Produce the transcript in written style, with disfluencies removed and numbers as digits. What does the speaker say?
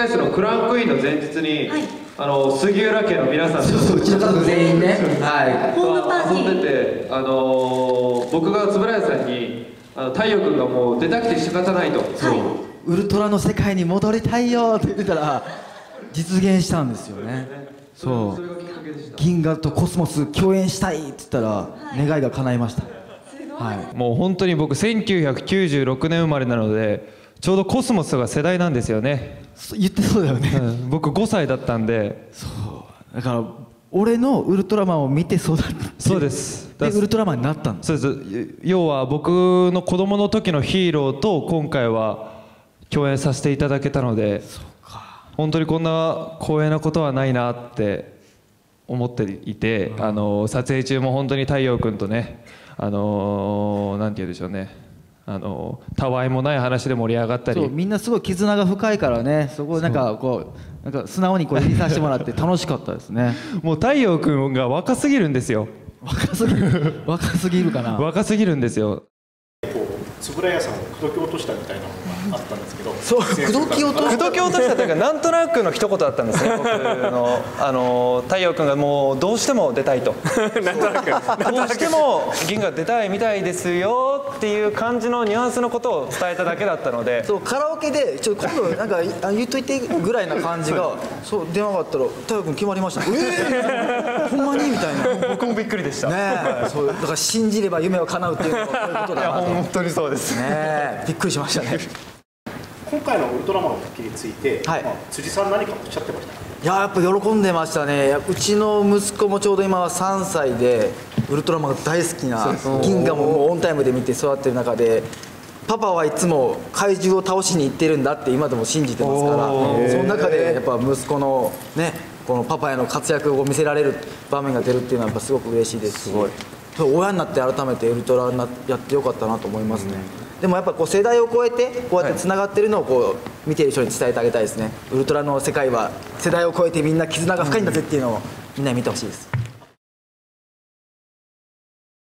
エースのクランクインの前日に、杉浦家の皆さんとうちの家族全員ね、 ホームパーティー遊んでて、僕が円谷さんに太陽君がもう出たくて仕方ないと、 ウルトラの世界に戻りたいよって言ってたら実現したんですよね。そう、銀河とコスモス共演したいって言ったら願いが叶いました。 もう本当に僕1996年生まれなので、ちょうどコスモスが世代なんですよね。 言ってそうだよね、 僕5歳だったんで。 そうだから俺のウルトラマンを見て育って、 そうです。 でウルトラマンになったんです。 そうです。要は僕の子供の時のヒーローと今回は共演させていただけたので、本当にこんな光栄なことはないなって思っていて、撮影中も本当に太陽君とね、なんて言うんでしょうね、たわいもない話で盛り上がったり、 そうみんなすごい絆が深いからね、そこなんかこうなんか素直にこう入れさせてもらって楽しかったですね。 もう太陽君が若すぎるんですよ。 若すぎる若すぎるかな。 若すぎるんですよ。 円谷さんを口説き落としたみたいなのがあったんですけど、 そう口説き落としたというか、なんとなくの一言だったんですね。僕の太陽君がもうどうしても出たいと、なんとなくどうしても銀河出たいみたいですよっていう感じのニュアンスのことを伝えただけだったので、 そうカラオケで今度なんか言っといてぐらいな感じが、そう電話があったら太陽君決まりました。ほんまにみたいな。 僕もびっくりでしたね。 そうだから信じれば夢は叶うっていうのはこういうことだなと。 本当にそうですね。びっくりしましたね。 今回のウルトラマンの復帰について、辻さん何かおっしゃってましたか？ いややっぱ喜んでましたね。うちの息子もちょうど今は3歳でウルトラマンが大好きな、銀河ももうオンタイムで見て育ってる中で、パパはいつも怪獣を倒しに行ってるんだって今でも信じてますから、その中でやっぱ息子のねこのパパへの活躍を見せられる場面が出るっていうのはやっぱすごく嬉しいですし、親になって改めてウルトラやってよかったなと思いますね。でもやっぱこう世代を超えてこうやってつながってるのをこう見ている人に伝えてあげたいですね。ウルトラの世界は世代を超えてみんな絆が深いんだぜっていうのをみんなに見てほしいです。